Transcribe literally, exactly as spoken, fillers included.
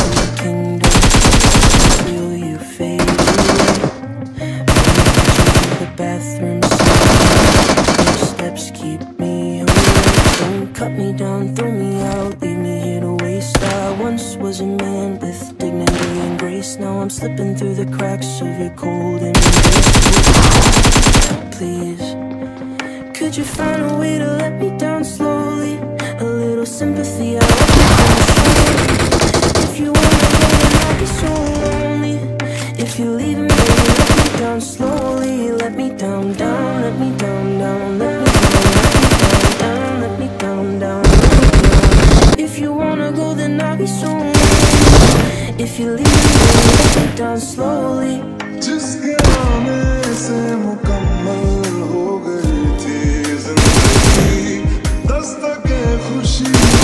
the kingdom until you fade away. From the bathroom sink, your steps keep me awake. Don't cut me down, throw me out, leave me here to waste. I once was a man with dignity and grace. Now I'm slipping through the cracks of your cold embrace. Please, could you find a way to let me down slowly? A little sympathy, I hope you can show. If you wanna go, then I'll be so lonely. If you leave me, let me down slowly. Let me down, down, let me down, down, let me down, let me down, down, let me down, down. If you wanna go, then I'll be so lonely. If you leave me, let me down slowly. जिसके आने से मुकम्मल हो गई थी जिंदगी, दस्तके खुशी